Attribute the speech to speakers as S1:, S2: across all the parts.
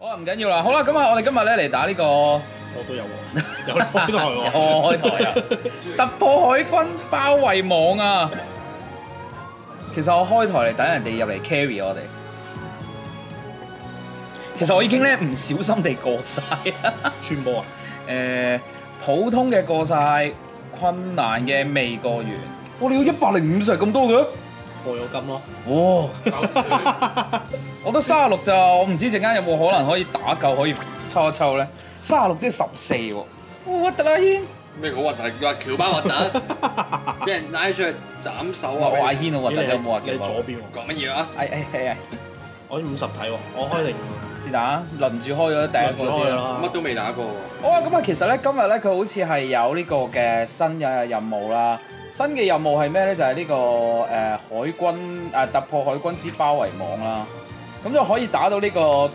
S1: 啊，唔緊要啦。好啦，咁啊，我哋今日咧嚟打呢個，我
S2: 都有喎，有開台喎，
S1: 有開台啊！突破海軍包圍網啊！其實我開台嚟等人哋入嚟 carry 我哋。其實我已經咧唔小心地過晒。
S2: 串波啊！
S1: 普通嘅過晒，困難嘅未過完。我哋要105咁多嘅？
S2: 過咗金咯。
S1: 哇！我得36咋，我唔知陣間有冇可能可以打夠，可以抽一抽咧。36即係14喎。核突啦軒！
S3: 咩好核突？叫阿喬巴核突，俾人拉出去斬手啊！
S1: 我話軒好核突，有冇話
S2: 你
S1: 叫
S2: 左邊喎？
S3: 講乜嘢啊？
S1: 係。
S2: 我50睇喎，我開定
S1: 是但，輪住開咗第一個先啦。
S3: 乜都未打過喎。
S1: 好啊，咁啊，其實咧今日咧佢好似係有呢個嘅新嘅任務啦。新嘅任務係咩咧？就係呢個海軍突破海軍之包圍網啦。咁就可以打到呢個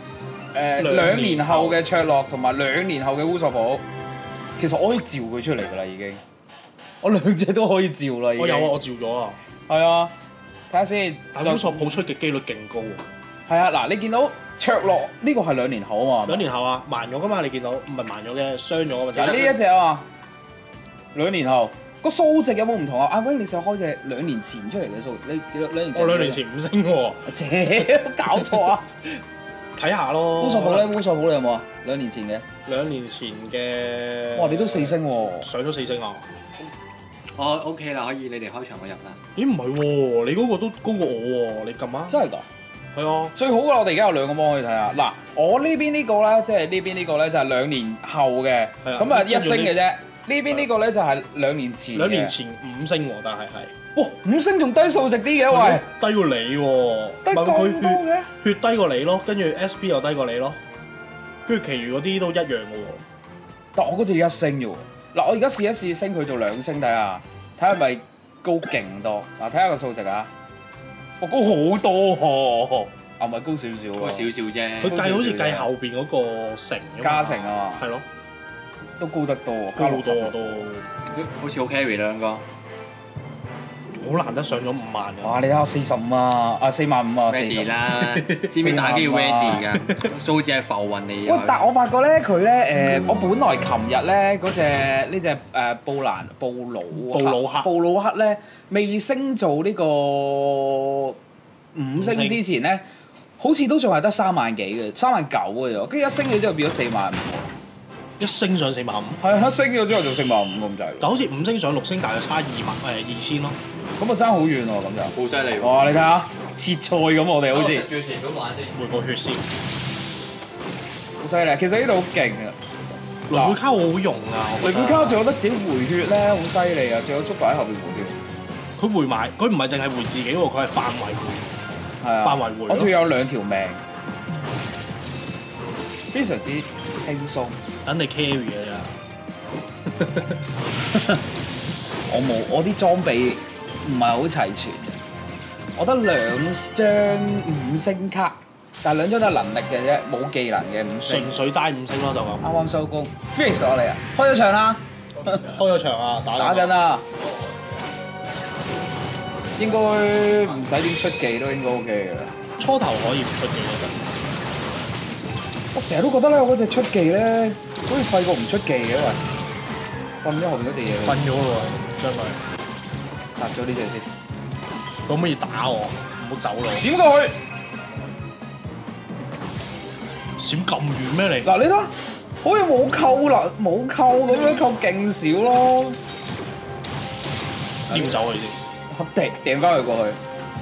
S1: 2年後嘅卓洛同埋2年後嘅烏索普。其實我可以召佢出嚟㗎啦，已經。我兩隻都可以召啦，已經。
S2: 我有啊，我召咗啊。
S1: 係啊，睇下先。
S2: 但係烏索普出嘅機率勁高喎。
S1: 係啊，嗱，你見到卓洛呢個係2年後啊嘛
S2: ？2年後啊，盲咗㗎嘛？你見到唔係盲咗嘅，傷咗㗎嘛？
S1: 嗱，呢一隻啊嘛，2年後。個數值有冇唔同啊？阿 Wing，你試下開隻2年前出嚟嘅數，你幾多2年前？
S2: 我2年前5星喎。
S1: 屌，搞錯啊！
S2: 睇下咯。
S1: 烏索普咧，烏索普你有冇啊？2年前嘅。
S2: 2年前嘅。
S1: 哇！你都4星喎。
S2: 上咗4星啊！
S3: 哦 OK 啦，可以你哋開場我入啦。
S2: 咦唔係喎，你嗰個都高過我喎，你撳啊！
S1: 真係㗎？
S2: 係啊。
S1: 最好嘅我哋而家有2個芒可以睇下。嗱，我呢邊呢個咧，即係呢邊呢個咧就係2年後嘅，咁啊1星嘅啫。呢邊呢個咧就係2年前。
S2: 2年前5星喎，但係係。
S1: 哇！5星仲低數值啲嘅喂。
S2: 低過你喎。
S1: 低咁多嘅？
S2: 血低過你咯，跟住 SP 又低過你咯，跟住其餘嗰啲都一樣嘅喎。
S1: 但我嗰隻1星啫喎。嗱，我而家試一試升佢做2星睇下，睇下係咪高勁多。嗱，睇下個數值啊。我高好多喎。係咪高少少啊？
S3: 高少少啫。
S2: 佢計好似計後邊嗰個成。
S1: 加成啊嘛。
S2: 係咯。
S1: 都高得多喎，
S2: 高好多啊都。
S3: 好似好 carry 兩個。
S2: 好難得上咗5萬㗎。
S1: 哇！你睇下45啊，45000啊
S3: ready 啦，知唔知打機要 ready 㗎？數字係浮雲嚟嘅。
S1: 喂，但我發覺咧，佢咧我本來琴日咧嗰隻呢隻布魯克咧未升做呢個5星之前咧，好似都仲係得3萬幾嘅，39000嘅啫，跟住一升咗之後變咗45000。
S2: 一升上45000。
S1: 係啊，一升咗之後就45000咁滯。
S2: 但好似5星上6星，大約差2000咯。
S1: 咁啊爭好遠喎，咁就。
S3: 好犀利喎！
S1: 哇！你睇下切菜咁，我哋好似。
S3: 最前都玩先。
S2: 回個血先。
S1: 好犀利，其實呢度好勁啊！
S2: 雷貝卡好好用啊！
S1: 雷貝卡仲有得自己回血咧，好犀利啊！仲有捉擺喺後邊回血。
S2: 佢回埋，佢唔係淨係回自己喎，佢係範圍回。
S1: 係啊。範圍回。我仲有2條命，非常之輕鬆。
S2: 等你 carry 㗎咋。
S1: 我啲裝備唔係好齊全嘅，我得2張5星卡，但係2張都係能力嘅啫，冇技能嘅5星。
S2: 純粹齋5星咯就咁。
S1: 啱啱收工 ，finish 我哋啊！開咗場啦，
S2: 開咗場啊，打
S1: 緊啦，應該唔使點出技都應該 OK 嘅啦。
S2: 初頭可以唔出技嗰陣。
S1: 我成日都覺得咧，我嗰隻出技咧，好似廢過唔出技嘅喂，瞓咗後邊嗰隻嘢。
S2: 瞓咗咯喎，將佢
S1: 殺咗呢隻先。
S2: 可唔可以打我？唔好走咯。
S1: 閃過去。
S2: 閃咁遠咩你？
S1: 嗱你睇，好似冇扣啦，冇扣咁樣扣勁少咯。
S2: 撩走佢先。
S1: 掟翻佢過去。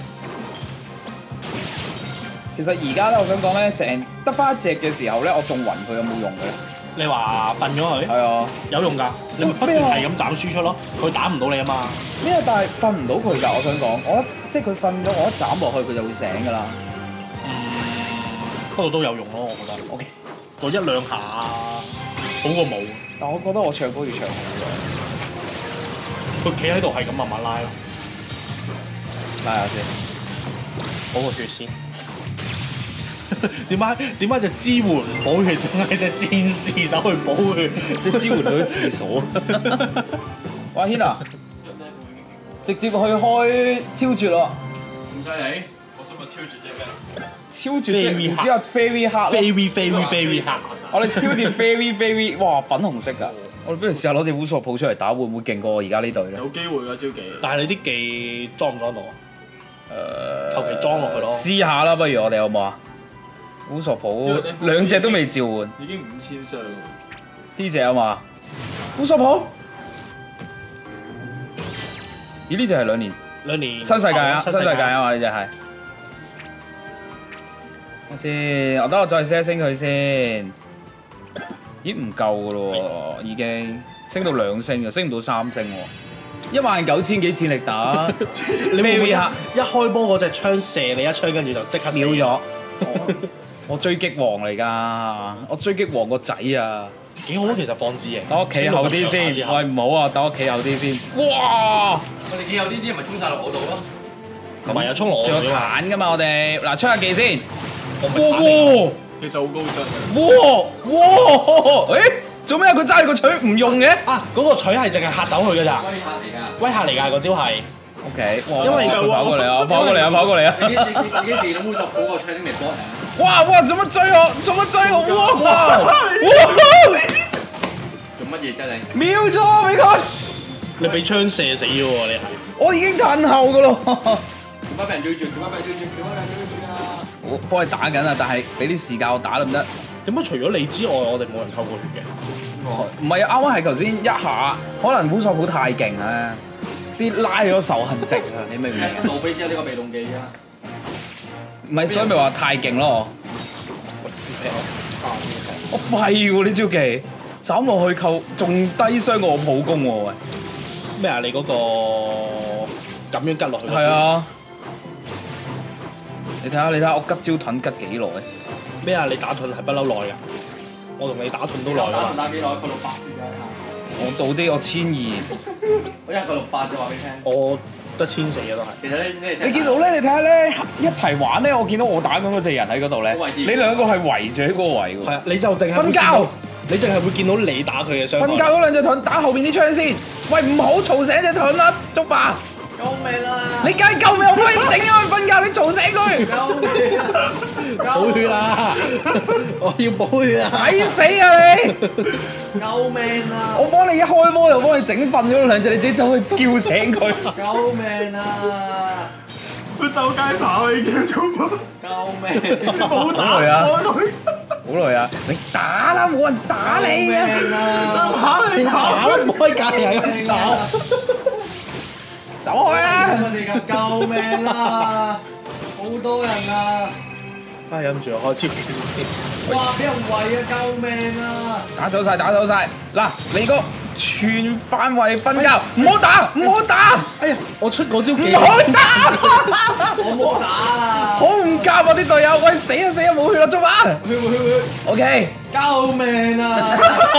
S1: 其實而家咧，我想講咧，成得翻1隻嘅時候咧，我仲暈佢有冇用嘅？
S2: 你話瞓咗佢？
S1: 係啊，
S2: 有用㗎。你咪不斷係咁斬輸出咯，佢打唔到你啊嘛。
S1: 咩啊？但係瞓唔到佢㗎，我想講，即係佢瞓咗，我一斬落去佢就會醒㗎啦。
S2: 不過都有用咯，我覺得。
S1: OK，
S2: 做1-2下好過冇。
S1: 但我覺得我唱歌要唱好
S2: 咗。佢企喺度係咁慢慢拉咯，
S1: 拉下先，
S2: 補個血先。點解隻支援唔補血，淨係隻戰士走去補血？
S1: 即係支援到廁所。喂，軒啊，直接去開超絕咯！
S3: 咁犀利？我
S2: 中國超絕即係咩？
S1: 超絕即係唔知啊 Fairy 黑
S2: Very 黑。
S1: 我哋挑戰 Fairy， 哇粉紅色㗎！我哋不如試下攞隻烏索普出嚟打，會唔會勁過我而家呢隊咧？
S2: 有機會㗎招技，但係你啲技裝唔裝到啊？求其裝落去咯。
S1: 試下啦，不如我哋好唔好啊？烏索普兩隻都未召喚，
S2: 已經5000傷。
S1: 呢隻啊嘛，烏索普。咦？呢隻係兩年新世界啊！新世界啊嘛，呢隻係。我先，我再升一升佢先。咦？唔夠噶咯喎，已經升到2星嘅，升唔到3星喎。19000幾戰力打，
S2: 你會唔會一開波嗰隻槍射你一槍，跟住就即刻
S1: 秒咗？我追擊王嚟㗎，我追擊王個仔啊！
S2: 幾好啊，其實放置型。
S1: 等我企後啲先，喂唔好啊，等我企後啲先。哇！
S3: 我哋企後呢啲咪衝晒落我度咯。
S2: 唔係啊，衝落我
S1: 仲有
S2: 度
S1: 彈㗎嘛，我哋嗱出下技先。
S2: 哇！其實好高質。
S1: 哇！誒做咩？佢揸住個錘唔用嘅？
S2: 啊！嗰個錘係淨係嚇走佢㗎咋。
S3: 威嚇嚟㗎。
S2: 威嚇嚟㗎，嗰招係。
S1: O K，
S2: 因為
S1: 佢跑過嚟啊，跑過嚟啊，跑過嚟啊！
S3: 你幾時都冇作嗰個槍都未波啊？
S1: 哇！做乜追我？做乜追我？哇！
S3: 做乜嘢啫你？
S1: 秒錯俾佢！
S2: 你俾槍射死咗喎，你係。
S1: 我已經褪後㗎咯。
S3: 做乜俾人追住？做乜俾人追住？做乜俾人追住啊？
S1: 我幫你打緊啊，但係俾啲時間我打得唔得？
S2: 點解除咗你之外，我哋冇人扣過血嘅？
S1: 唔係啊，啱啱係頭先一下，可能烏索普太勁啊，啲拉咗仇恨值啊，你明唔明啊？
S3: 路飛先有呢個被動技㗎。
S1: 唔係，所以咪話太勁咯。我廢喎呢招技，斬落去扣仲低傷過我普攻喎喂。
S2: 咩啊？你嗰個咁樣吉落去？
S1: 係啊。你睇下，我吉招盾吉幾耐？
S2: 咩啊？你打盾係不嬲耐㗎。我同你打盾都耐㗎嘛。
S3: 打幾耐？佢600
S1: 我到啲我1200。
S3: 我一個600就話俾你聽。
S2: 我得1400嘅都係。
S3: 其實咧，
S1: 你見到咧？你睇下咧，一齊玩咧，我見到我打緊嗰隻人喺嗰度咧，你兩個係圍住喺嗰個位喎。
S2: 係啊，你就淨係
S1: 瞓覺，
S2: 你淨係會見到你打佢嘅傷害。
S1: 瞓覺嗰兩隻盾打後邊啲槍先。喂，唔好嘈醒隻盾啦，竹爸。
S3: 救命啦！
S1: 你梗係救命，我幫你整咗佢瞓覺，你嘈醒佢。
S3: 救命啊！
S2: 補血啦！我要補血啊！
S1: 抵死啊你！
S3: 救命啊！
S1: 我幫你一開波就幫你整瞓咗兩隻，你自己走去叫醒佢。
S3: 救命啊！
S2: 佢周街跑，你叫做乜？
S3: 救命！
S2: 冇打
S1: 好耐啊！
S2: 我佢，
S1: 好耐啊！你打啦，冇人打你啊！
S3: 救命啊！
S2: 跑你跑啦，唔可以隔離咁打。
S1: 走開啊！
S3: 我哋咁救命啦！好多人啊！
S2: 啊，忍唔住我開超先。
S3: 哇！俾人圍啊！救命啊！
S1: 打手晒，打手晒！嗱，你個全範圍瞓覺，唔好打，唔好打！
S2: 哎呀，我出嗰招技，
S1: 唔好打！
S3: 我冇打啊！
S1: 好唔夾啊啲隊友！喂，死啊死啊，冇血啦，捉啊
S3: 去
S1: ！OK，
S3: 救命啊！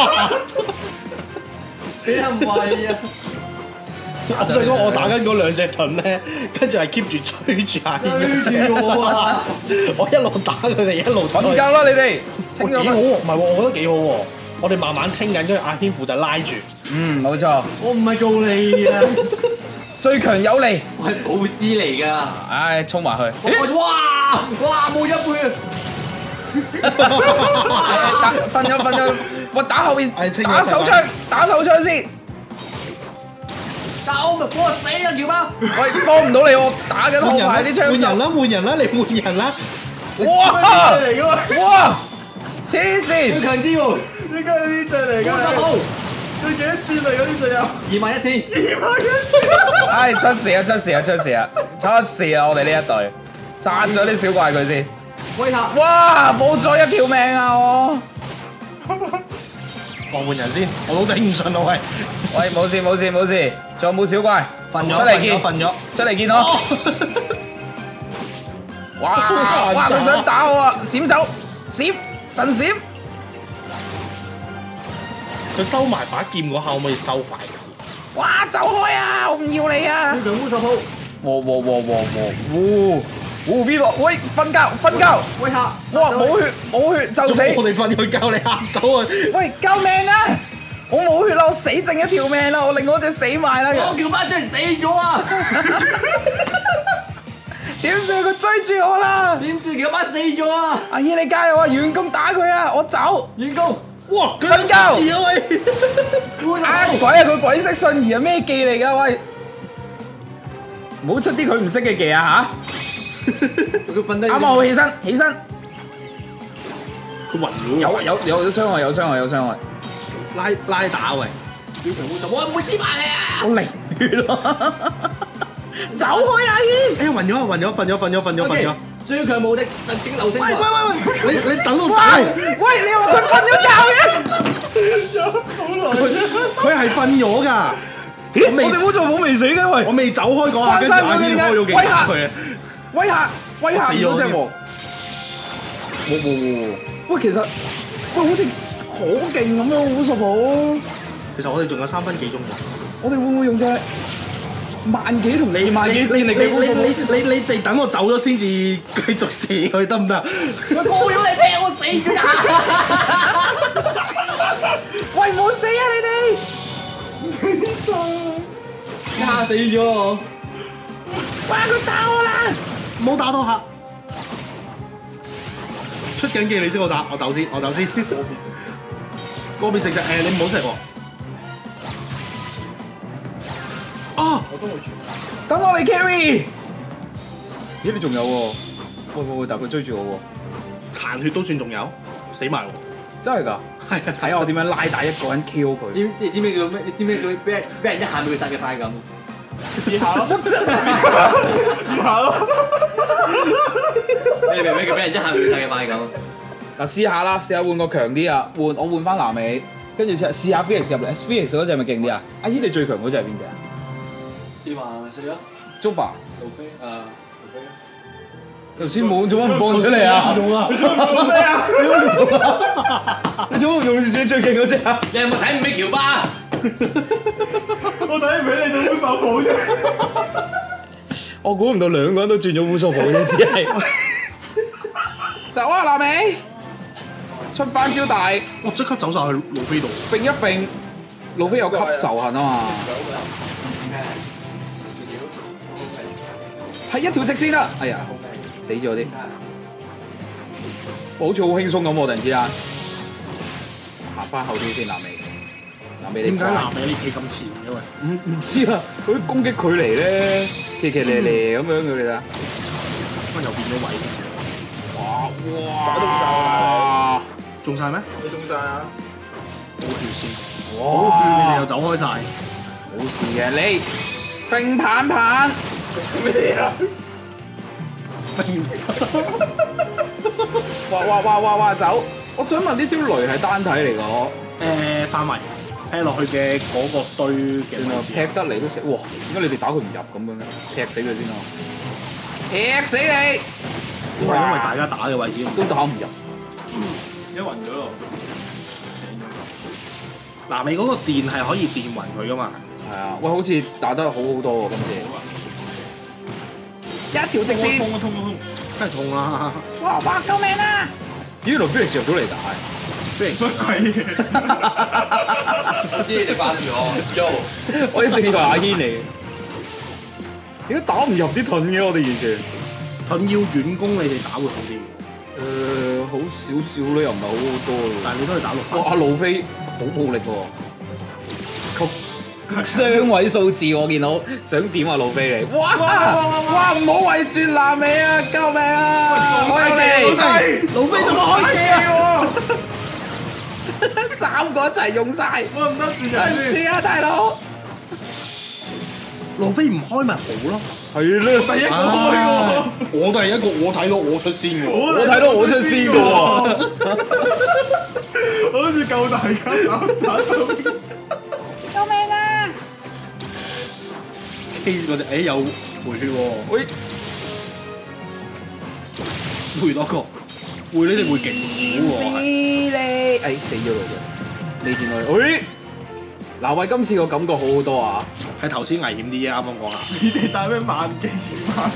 S3: 俾人圍啊！
S2: 我想講我打緊嗰兩隻盾咧，跟住係 keep 住追住阿軒
S3: 追住我啊！
S2: 我一路打佢哋一路
S1: 瞓覺啦你哋，清咗佢。
S2: 幾好喎，唔係喎，我覺得幾好喎。我哋慢慢清緊，跟住阿軒負責拉住。
S1: 嗯，冇錯，
S3: 我唔係做你啊！
S1: 最強有力。
S3: 我係保師嚟㗎。
S1: 唉，衝埋去。
S3: 哇！冇一倍啊！
S1: 瞓咗，我打後邊，
S2: 係清咗
S1: 打手槍先。
S3: 救命！我死啊！喬巴！
S1: 喂，幫唔到你，我打緊後排啲槍手。
S2: 換人啦，你換人啦。
S1: 哇！
S2: 嚟㗎嘛？
S1: 哇！黐線！
S3: 要強支援。
S2: 呢家呢隻嚟㗎。
S3: 好。
S2: 佢幾多戰嚟㗎呢隻有
S3: 21000。
S1: 唉，出事啊！我哋呢一隊殺咗啲小怪佢先。
S3: 威嚇！
S1: 哇！冇咗一條命啊我！
S2: 我換人先，我都頂唔順啦喂！
S1: 喂，冇事，仲有冇小怪？
S2: 瞓咗，
S1: 出嚟見，
S2: 瞓咗，
S1: 出嚟見我！哇！佢想打我啊！閃走，閃神閃！
S2: 佢收埋把劍嗰下可唔可以收快啲？
S1: 哇！走開啊！我唔要你啊！
S3: 超強烏索普。
S1: 邊個？喂，瞓覺！
S3: 威嚇！
S1: 哇！冇血就死！
S2: 我哋瞓咗覺，你嚇走啊！
S1: 喂，救命啊！我冇血啦，我死剩一條命啦，我另外一隻死埋啦！
S3: 我喬巴真係死咗啊！
S1: 屌點算？佢追住我啦！
S3: 點算？佢把死咗啊！
S1: 阿姨你加油啊！遠攻打佢啊！我走。
S3: 遠攻！
S2: 哇！佢
S1: 瞓覺
S2: 啊喂！
S1: 啊鬼啊！佢鬼式瞬移啊！咩技嚟㗎？喂！唔好出啲佢唔識嘅技啊
S3: 佢瞓低。
S1: 嚇！啱啱好起身，起身。
S2: 佢暈咗。
S1: 有傷害，有傷害，有傷害。
S2: 拉打喂！
S3: 小強冇走，我唔會黐埋你啊！
S1: 我零血咯！走開阿姨！
S2: 哎呀，暈咗，瞓咗。
S3: 最強無敵特警流星
S2: 喂，你等我走。
S1: 喂，你又想瞓咗覺嘅？
S2: 佢係瞓咗㗎。
S1: 我哋烏做冇未死嘅喂！
S2: 我未走開嗰下，跟住阿軒開咗幾打佢啊！
S1: 威嚇唔到隻喎！喂，其實喂好似好勁咁樣烏索普。
S2: 其實我哋仲有3分幾鐘喎。
S1: 我哋會唔會用隻萬幾同2萬幾戰力嘅烏索普？
S2: 你哋等我走咗先至繼續射佢得唔得？
S3: 佢抱咗你劈我死咗呀！
S1: 喂，唔好死啊你哋！
S3: 嚇死咗我！
S1: 哇！佢打我啦！
S2: 唔好打多下。出緊機你先我打，我走先。個別食誒，你唔好食喎。啊！
S1: 等我嚟 carry。咦？你仲有喎？喂，但佢追住我喎。
S2: 殘血都算仲有，死埋喎。
S1: 真係㗎？
S2: 係啊，
S1: 睇下我點樣拉大一個人 KO 佢。
S3: 你知咩叫咩？你知咩叫俾人一下秒殺嘅快感？
S2: 試下咯。
S3: 你明唔明叫俾人一下秒殺嘅快感？
S1: 嗱，試下啦，試下換個強啲啊！我換翻南美，跟住試下 Felix 入嚟。Felix 嗰隻係咪勁啲啊？阿姨你最強嗰隻係邊隻啊？
S3: 試話食咗
S1: Zuba。
S3: 路飛路飛。
S1: 頭先冇做乜唔放出嚟啊？
S2: 做咩啊？
S1: 你做乜唔用自己最勁嗰隻啊？
S3: 你有冇睇唔起喬巴？
S2: 我睇唔起你做烏手寶啫。
S1: 我估唔到兩個人都轉咗烏索普啫，只係。走啊，南美！出翻招大，
S2: 我即刻走晒去路飛度。
S1: 揈一揈，路飛有吸仇恨啊嘛。係一條直線啦！哎呀，死咗啲。好似好輕鬆咁喎，突然之間。行翻後啲先，南美。南美你
S2: 點解南美你企咁前嘅喂？
S1: 唔知啊，佢啲攻擊距離咧，騎騎咧咧咁樣嘅你睇。
S2: 乜又變咗位？
S1: 哇！
S2: 中晒咩？
S4: 你中晒啊！
S2: 冇條線，
S1: 哇！
S2: 好血你哋又走開晒。
S1: 冇事嘅，你揈棒棒。
S4: 咩啊？
S1: 哇！走！我想問呢招雷係單體嚟㗎？
S2: 範圍劈落去嘅嗰個堆嘅位置。
S1: 劈得嚟都死！哇！點解你哋打佢唔入咁樣嘅？劈死佢先咯！劈死你！
S2: 因為大家打嘅位置
S1: 都打唔入。
S4: 一暈咗咯。
S2: 嗱，你嗰個電係可以電暈佢噶嘛？
S1: 係啊！喂，好似打得好好多喎，今次。一條直線。
S2: 痛！真係痛啊！
S1: 哇！救命啊！咦？原來 Felix 入到嚟打。
S2: Felix
S4: 乜鬼嘢？
S3: 我知你哋掛住我，
S1: 我一直以為阿軒嚟嘅。點解打唔入啲盾嘅？我哋完全。
S2: 盾要遠攻，你哋打會好啲。
S1: 好少少咯，又唔係好多咯。
S2: 但係你都係打6分。
S1: 哇！路飛好暴力喎，雙位數字我見到，想點啊路飛嚟？哇！唔好圍住南美啊！救命啊！我有你，
S2: 路飛做乜開機啊？
S1: 3個一齊用晒，
S4: 我唔得轉
S1: 對唔住啊，大佬。
S2: 路飛唔開咪好咯。
S1: 係啦，
S4: 第一個開喎，
S2: 我都係一個，我睇到我出先喎。
S1: 我睇到我出先嘅喎。
S4: 我好似救大家打到。
S1: 救命啊
S2: Case 嗰隻誒有回血喎，
S1: 喂，
S2: 回多個，回你哋會勁少喎。係
S1: 你，哎死咗佢啫，你見到佢？喂，嗱喂，今次個感覺好好多啊！
S2: 係頭先危險啲啫，啱啱講下。
S4: 你哋帶咩萬幾萬？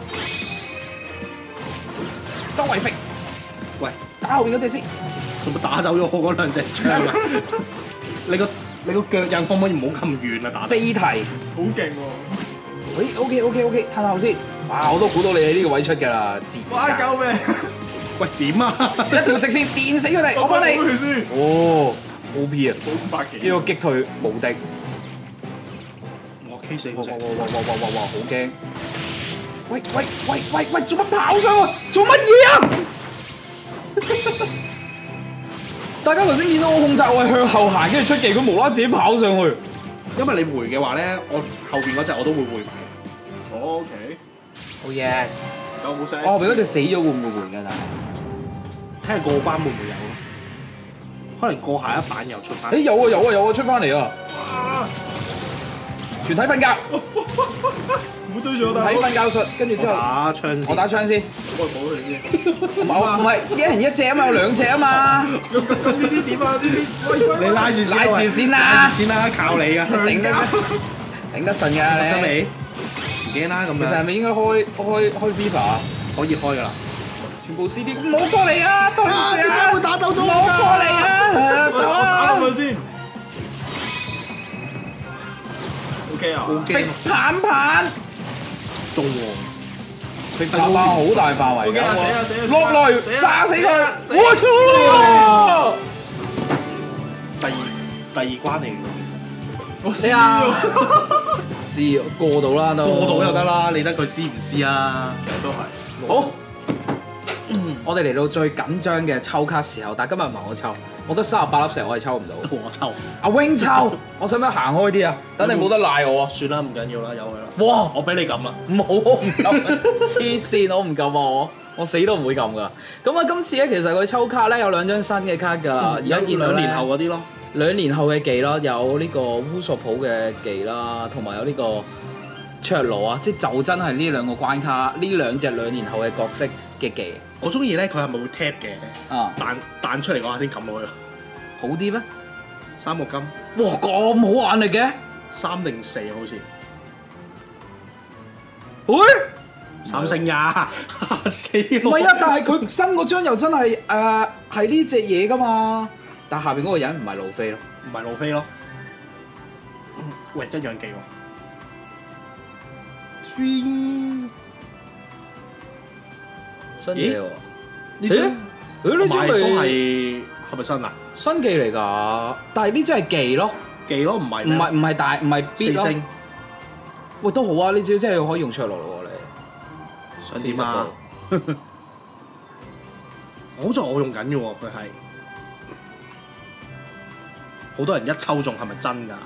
S1: 周圍揈，
S2: 喂，
S1: 打後邊嗰隻先。
S2: 做乜打走咗我嗰兩隻槍啊？你個腳印可唔可以唔好咁遠啊？打得
S1: 飛提，
S4: 好勁喎！
S1: 喂，OK，褪後先。 哇！我都估到你喺呢個位出㗎啦，截
S4: 哇！救命！
S2: 喂點啊？
S1: 一條直線電死佢哋，我幫你。
S4: 佢先。
S1: 哦，OP 啊！
S4: 500幾。
S1: 呢個擊退無敵。
S2: 哇 K 死
S1: 哇！好驚！喂！做乜跑上去？做乜嘢啊？大家頭先見到我控制我係向後行，跟住出技，佢無啦啦自己跑上去。
S2: 因為你回嘅話咧，我後邊嗰隻我都會回埋。
S4: OK。
S1: Oh yes！
S4: 有冇聲？
S1: 我後邊嗰隻死咗會唔會回㗎？但係
S2: 睇下過班會唔會有咯？可能過下一版又出翻。
S1: 誒有啊出翻嚟啊！全體瞓覺，
S4: 唔好追住我大佬。
S1: 睇瞓覺術，跟住之後
S2: 打槍先。
S1: 我打槍先。
S4: 我保佢先。
S1: 唔係一人一隻啊嘛，有兩隻啊嘛。
S4: 咁呢啲點啊？呢啲
S2: 你拉住先，
S1: 拉住先啦，
S2: 先啦，靠你啊！
S1: 頂得順㗎你。
S2: 得未？唔驚啦，咁
S1: 其實係
S2: 樣
S1: 咪應該開 Viva 啊？
S2: 可以開噶啦。
S1: 全部 CD 唔好過嚟啊！對唔住
S2: 點解
S1: 啊！
S2: 會打走咗
S1: 唔好過嚟啊！走
S4: 打
S1: 啊！
S4: 佢先。OK 啊。
S1: 逼棒
S2: 中喎！佢
S1: 打爆好大範圍
S4: OK 啊！死啊！
S1: 㗎，
S4: 死啊！
S1: 落來
S4: 死啊
S1: 炸死佢！
S4: 死啊
S1: 我操！
S2: 第二關嚟嘅，
S4: 我
S1: 死啊！試過到啦都。
S2: 過到就得啦，理得佢撕唔撕啊？
S4: 其實都係。
S1: 好，我哋嚟到最緊張嘅抽卡時候，但係今日唔係我抽，我得38粒石，我係抽唔到。
S2: 我抽，
S1: 阿 Wing 抽，我使唔使行開啲啊？等你冇得賴我啊！
S2: 算啦，唔緊要啦，由佢啦。
S1: 哇！
S2: 我俾你撳啊！
S1: 唔好，我唔撳，黐線，我唔撳啊！我死都唔會撳噶。咁啊，今次咧其實佢抽卡咧有兩張新嘅卡㗎，而家見到
S2: 2
S1: 咧
S2: 年後嗰啲咯。
S1: 2年後嘅技咯，有呢個烏索普嘅技啦，同埋有呢個卓羅啊，即係就真係呢兩個關卡，呢兩隻2年後嘅角色嘅技
S2: 我中意咧，佢係冇 tap 嘅，
S1: 啊，
S2: 彈出嚟嗰下先撳落去。
S1: 好啲咩？
S2: 3個金，
S1: 哇，咁好眼力嘅！
S2: 3定4好似。
S1: 喂，
S2: 3星呀，嚇死我！
S1: 唔係啊，但係佢新嗰張又真係係呢隻嘢㗎嘛，但下邊嗰個人唔係路飛咯。
S2: 唔係路飛咯。喂，一樣技喎。
S1: 新嘢喎，
S2: 呢張
S1: 呢張
S2: 買都
S1: 咪
S2: 係咪新啊？
S1: 新技嚟㗎，但係呢張係技咯，
S2: 技咯，唔係
S1: 唔係大唔係 B
S2: 4
S1: 咯。
S2: 星，
S1: 喂，都好啊！呢招真係可以用卓羅咯喎，你
S2: 想點啊？好在我用緊嘅喎，佢係好多人一抽中，係咪真㗎？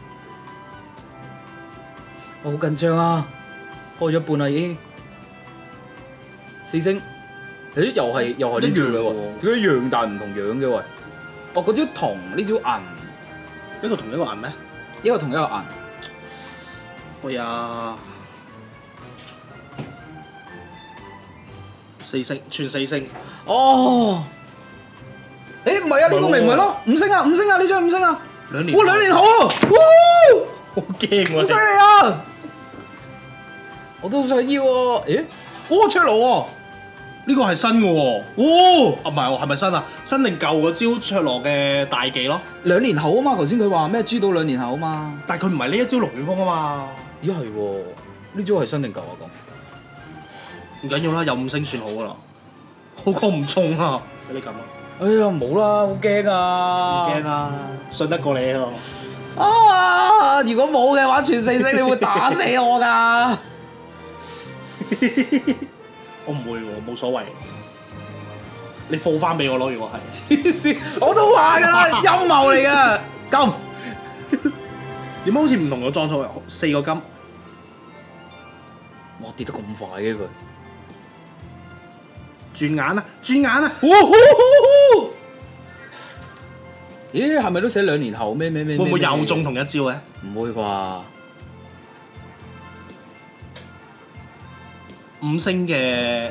S1: 我好緊張啊！開咗一半啦已經，4星，誒又係呢招嘅喎，點解一樣但係唔同樣嘅喂？哦，嗰招銅，呢招銀，
S2: 一個同一個銀咩？
S1: 一個同一個銀。
S2: 喂呀，4星，全4星。
S1: 哦，誒唔係啊，呢個明唔係咯？5星啊，5星啊，呢張5星啊！
S2: 2年。
S1: 哇，2年好啊！
S2: 好驚喎！
S1: 好犀利啊！我都想要喎。咦？哇，卓羅喎！
S2: 呢個係新嘅喎。
S1: 哇
S2: 啊唔係喎，係咪新啊？新定舊嗰招卓羅嘅大技咯？
S1: ，2年後啊嘛，頭先佢話咩？豬到2年後啊嘛。
S2: 但係佢唔係呢一招龍捲風啊嘛。
S1: 咦係喎，呢招係新定舊啊咁？
S2: 唔緊要啦，有5星算好噶啦，好過唔中啊！俾你撳啊！
S1: 哎呀，冇啦，好驚啊！
S2: 唔驚啊，信得過你啊！
S1: 啊！如果冇嘅話，全4星你會打死我㗎！
S2: 我唔會喎，冇所謂。你放翻俾我咯，如果係。
S1: 黐線，我都話㗎啦，陰謀嚟㗎。咁
S2: 點解好似唔同嘅裝束？4個金。
S1: 哇，跌得咁快嘅佢！
S2: 轉眼啊！轉眼啊！
S1: 咦，係咪都寫2年後咩？
S2: 會唔會又中同一招嘅？
S1: 唔會啩
S2: 5星嘅。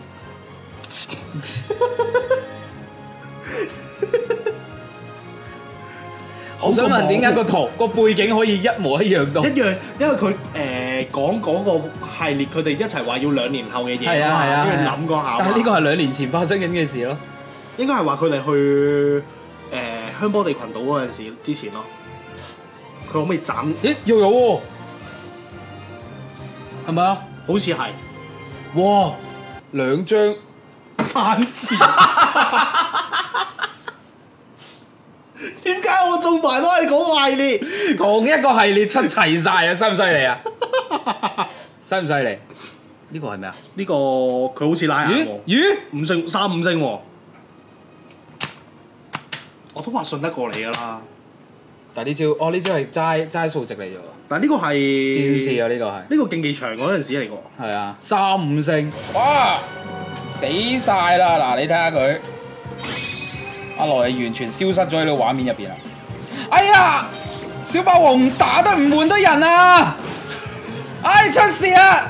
S1: 我想問點解個圖個背景可以一模一樣到？
S2: 一樣，因為佢講嗰個系列，佢哋一齊話要2年後嘅嘢
S1: 係啊係啊
S2: 跟住
S1: 係啊
S2: 諗嗰下嘛。
S1: 但係呢個係2年前發生緊嘅事咯。
S2: 應該係話佢哋去香波地群島嗰陣時之前咯。佢可唔可以斬？
S1: 咦，又有喎，係咪啊？
S2: 好似係，
S1: 哇，2張
S2: 3次。點解我中埋都係嗰個系列？
S1: 同一個系列出齊晒啊！犀唔犀利啊？犀唔犀利？呢個係咩啊？
S2: 呢個佢好似拉眼喎，
S1: 咦
S2: 5星3、5星喎。我都話信得過你㗎啦。
S1: 但係呢招，呢招係齋數值嚟啫喎。
S2: 但係呢個係
S1: 戰士啊！呢個係
S2: 呢個競技場嗰陣時嚟㗎。
S1: 係啊，3、5星，哇！死晒啦！嗱，你睇下佢，阿羅係完全消失咗喺呢個畫面入邊啊！哎呀，小霸王打得唔換得人啊！哎，出事啊！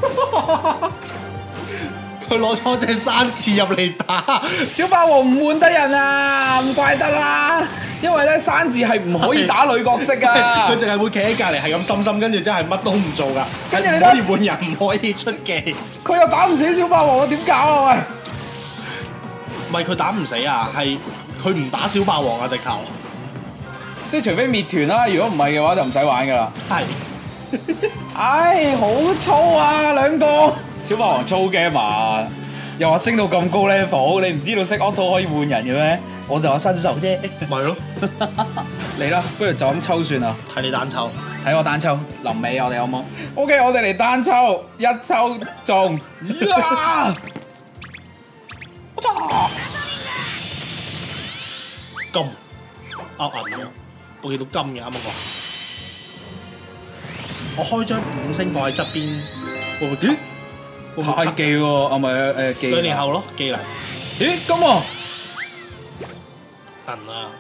S2: 佢攞咗隻山刺入嚟打，
S1: 小霸王唔換得人啊，唔怪得啦，因為咧山字係唔可以打女角色噶，
S2: 佢淨係會企喺隔離係咁心，跟住真係乜都唔做㗎，
S1: 跟住你
S2: 唔可以換人，唔可以出技。
S1: 佢又打唔死小霸王，點搞啊？
S2: 唔係佢打唔死啊，係佢唔打小霸王啊，直頭。
S1: 即係除非滅團啦，如果唔係嘅話就唔使玩㗎啦。
S2: 係。
S1: 唉，好粗啊兩個！小霸王粗嘅嘛，又話升到咁高 level，你唔知道識 auto 可以換人嘅咩？我就話新手啫。
S2: 咪咯，
S1: 嚟啦，不如就咁抽算啦。
S2: 睇你單抽，
S1: 睇我單抽，臨尾我哋好冇 ？OK， 我哋嚟單抽，一抽中。呀！
S2: 金，銀嘅，我見到金嘅啱啱講。我開張5星放喺側邊，會唔會咦？
S1: 太技喎，啊唔係技能。
S2: 2年後咯，技能。
S1: 咦，金喎！
S2: 銀啊！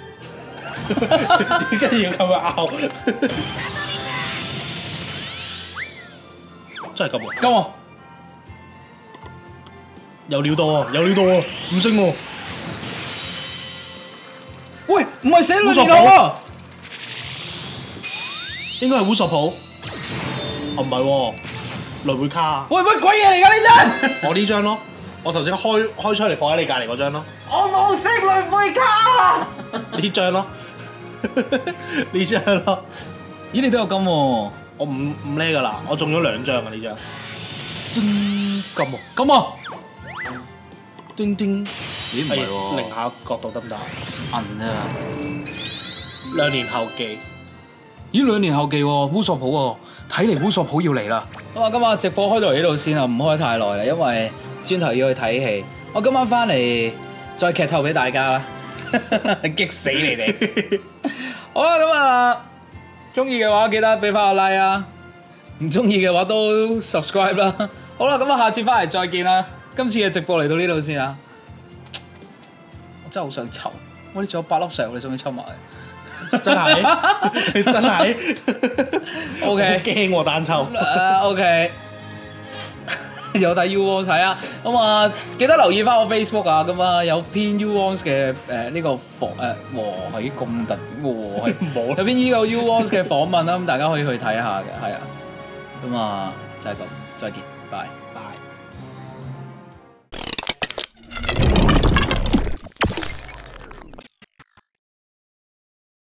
S2: 跟住要咁樣拗，真係金喎！
S1: 金喎！
S2: 有料到喎，有料到喎，5星喎！
S1: 喂，唔係寫兩年後啊！
S2: 應該係烏索普，唔係喎，雷貝卡。
S1: 喂，乜鬼嘢嚟㗎呢張？
S2: 我呢張咯，我頭先開出嚟放喺你隔離嗰張咯。
S1: 我冇識雷貝卡。
S2: 呢張咯，呢張咯。
S1: 咦，你都有金喎？
S2: 我唔叻㗎啦，我中咗2張啊呢張。金喎，
S1: 金喎！
S2: 叮叮。
S1: 咦，唔係喎。
S2: 零下角度得唔得？
S1: 銀啊
S2: ！2年後記。
S1: 咦，2年後記喎，烏索普喎，睇嚟烏索普要嚟啦。咁啊，今日直播開到嚟呢度先啊，唔開太耐啦，因為轉頭要去睇戲。我今晚翻嚟再劇透俾大家啦，激死你哋！好啦，咁啊，中意嘅話記得俾翻個 like 啊，唔中意嘅話都 subscribe 啦。好啦，咁啊，下次翻嚟再見啦。今次嘅直播嚟到呢度先啊，我真係好想抽，我哋仲有8粒石，你想唔想抽埋？
S2: 真係，真係。
S1: OK，
S2: 驚喎單抽。
S1: OK， 有睇 U-Wons 睇啊，咁啊記得留意翻我 Facebook 啊，咁啊有篇 U-Wons 嘅呢個係咁特別係冇有篇呢個 U-Wons 嘅訪問啦，咁大家可以去睇下嘅，係啊，咁啊就係咁，再見，拜拜。